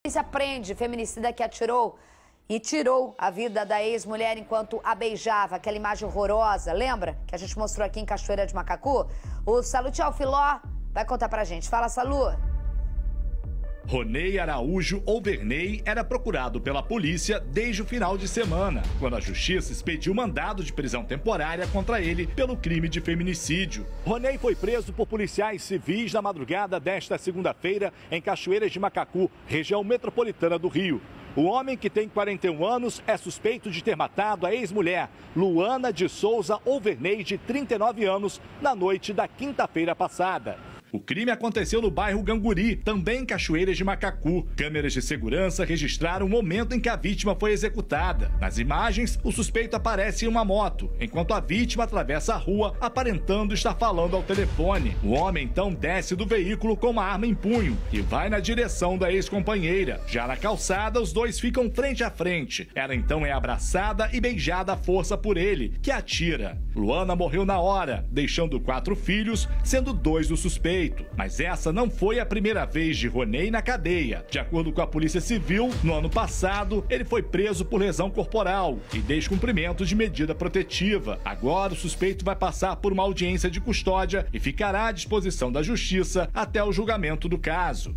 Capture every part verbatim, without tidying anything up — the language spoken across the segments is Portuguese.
polícia prende feminicida que atirou e tirou a vida da ex-mulher enquanto a beijava, aquela imagem horrorosa, lembra? Que a gente mostrou aqui em Cachoeira de Macacu. O Salutiel Filó vai contar pra gente. Fala, Salu. Ronei Araújo Overney era procurado pela polícia desde o final de semana, quando a justiça expediu mandado de prisão temporária contra ele pelo crime de feminicídio. Ronei foi preso por policiais civis na madrugada desta segunda-feira em Cachoeiras de Macacu, região metropolitana do Rio. O homem, que tem quarenta e um anos, é suspeito de ter matado a ex-mulher, Luana de Souza Overney, de trinta e nove anos, na noite da quinta-feira passada. O crime aconteceu no bairro Ganguri, também em Cachoeiras de Macacu. Câmeras de segurança registraram o momento em que a vítima foi executada. Nas imagens, o suspeito aparece em uma moto, enquanto a vítima atravessa a rua, aparentando estar falando ao telefone. O homem então desce do veículo com uma arma em punho e vai na direção da ex-companheira. Já na calçada, os dois ficam frente a frente. Ela então é abraçada e beijada à força por ele, que atira. Luana morreu na hora, deixando quatro filhos, sendo dois do suspeito. Mas essa não foi a primeira vez de Ronei na cadeia. De acordo com a Polícia Civil, no ano passado, ele foi preso por lesão corporal e descumprimento de medida protetiva. Agora, o suspeito vai passar por uma audiência de custódia e ficará à disposição da Justiça até o julgamento do caso.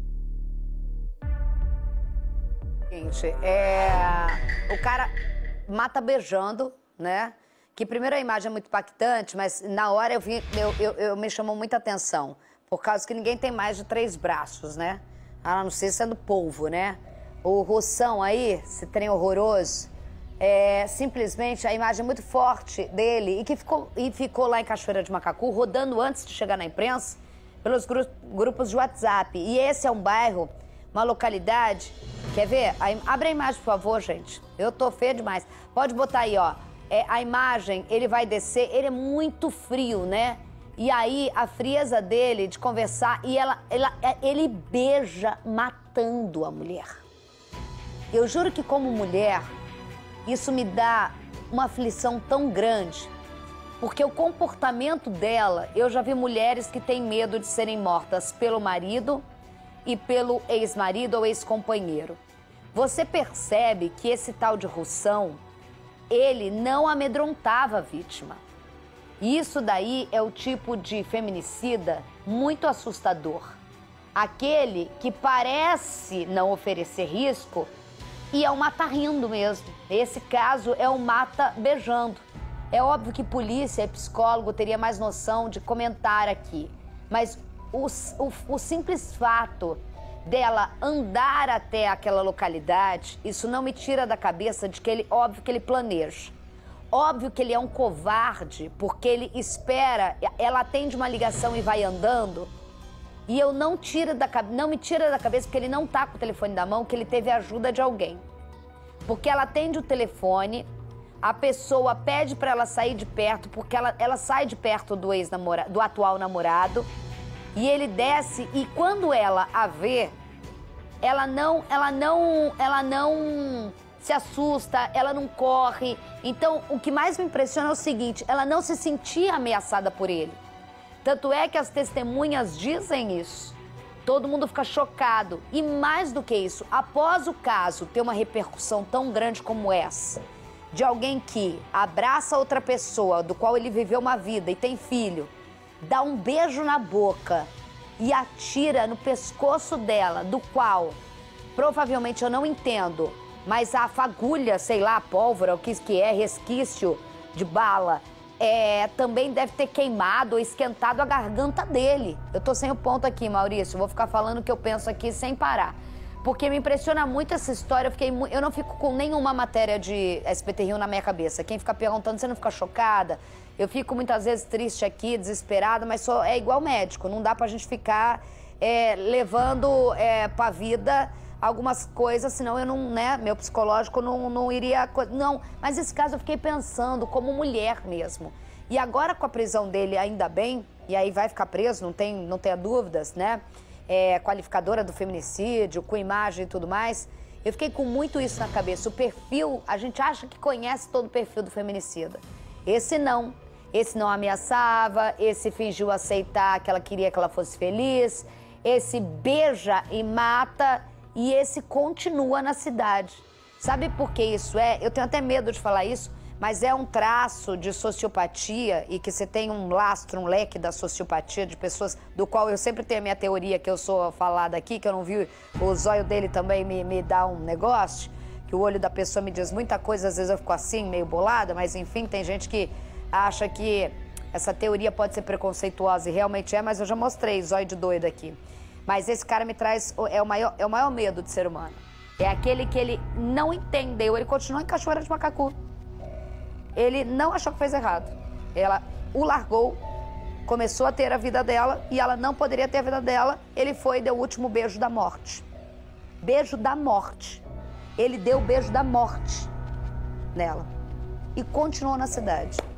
Gente, é... o cara mata beijando, né? Que primeiro a imagem é muito impactante, mas na hora eu vi, eu, eu, eu me chamou muita atenção, por causa que ninguém tem mais de três braços, né? A não ser sendo polvo, né? O roção aí, esse trem horroroso, é simplesmente a imagem muito forte dele e que ficou, e ficou lá em Cachoeira de Macacu, rodando antes de chegar na imprensa, pelos gru grupos de WhatsApp. E esse é um bairro, uma localidade, quer ver? A, abre a imagem, por favor, gente. Eu tô feia demais. Pode botar aí, ó. É, a imagem, ele vai descer, ele é muito frio, né? E aí, a frieza dele de conversar, e ela, ela, ele beija matando a mulher. Eu juro que, como mulher, isso me dá uma aflição tão grande, porque o comportamento dela, eu já vi mulheres que têm medo de serem mortas pelo marido e pelo ex-marido ou ex-companheiro. Você percebe que esse tal de Russão, ele não amedrontava a vítima. Isso daí é o tipo de feminicida muito assustador. Aquele que parece não oferecer risco e é um mata rindo mesmo. Esse caso é um mata beijando. É óbvio que polícia e psicólogo teria mais noção de comentar aqui, mas o, o, o simples fato dela andar até aquela localidade, isso não me tira da cabeça de que ele, óbvio que ele planeja. Óbvio que ele é um covarde, porque ele espera, ela atende uma ligação e vai andando, e eu não, tiro da, não me tira da cabeça porque ele não tá com o telefone na mão, que ele teve a ajuda de alguém. Porque ela atende o telefone, a pessoa pede para ela sair de perto, porque ela, ela sai de perto do ex-namorado, do atual namorado, e ele desce, e quando ela a vê, ela não, ela não, ela não se assusta, ela não corre. Então, o que mais me impressiona é o seguinte, ela não se sentia ameaçada por ele. Tanto é que as testemunhas dizem isso. Todo mundo fica chocado. E mais do que isso, após o caso ter uma repercussão tão grande como essa, de alguém que abraça outra pessoa, do qual ele viveu uma vida e tem filho, dá um beijo na boca e atira no pescoço dela, do qual provavelmente eu não entendo, mas a fagulha, sei lá, a pólvora, o que que é, resquício de bala, é, também deve ter queimado ou esquentado a garganta dele. Eu tô sem o ponto aqui, Maurício, vou ficar falando o que eu penso aqui sem parar. Porque me impressiona muito essa história, eu, fiquei mu... eu não fico com nenhuma matéria de S B T Rio na minha cabeça. Quem fica perguntando, você não fica chocada? Eu fico muitas vezes triste aqui, desesperada, mas só é igual médico, não dá pra gente ficar é, levando é, pra vida algumas coisas, senão eu não, né, meu psicológico não, não iria... Não, mas esse caso eu fiquei pensando como mulher mesmo. E agora com a prisão dele, ainda bem, e aí vai ficar preso, não, tem, não tenha dúvidas, né? É, qualificadora do feminicídio, com imagem e tudo mais, eu fiquei com muito isso na cabeça. O perfil, a gente acha que conhece todo o perfil do feminicida. Esse não. Esse não ameaçava, esse fingiu aceitar que ela queria que ela fosse feliz, esse beija e mata e esse continua na cidade. Sabe por que isso é? Eu tenho até medo de falar isso, mas é um traço de sociopatia e que você tem um lastro, um leque da sociopatia de pessoas, do qual eu sempre tenho a minha teoria, que eu sou falada aqui, que eu não vi, o zóio dele também me, me dá um negócio, que o olho da pessoa me diz muita coisa, às vezes eu fico assim, meio bolada, mas enfim, tem gente que acha que essa teoria pode ser preconceituosa e realmente é, mas eu já mostrei zóio de doido aqui. Mas esse cara me traz, é o maior, é o maior medo de ser humano. É aquele que ele não entendeu, ele continua em Cachoeira de Macacu. Ele não achou que fez errado. Ela o largou, começou a ter a vida dela e ela não poderia ter a vida dela. Ele foi e deu o último beijo da morte. Beijo da morte. Ele deu o beijo da morte nela. E continuou na cidade.